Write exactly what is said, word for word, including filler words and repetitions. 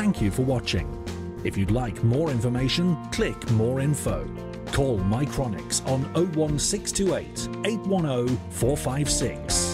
Thank you for watching. If you'd like more information, click More Info. Call Micronics on oh one six two eight, eight one oh, four five six.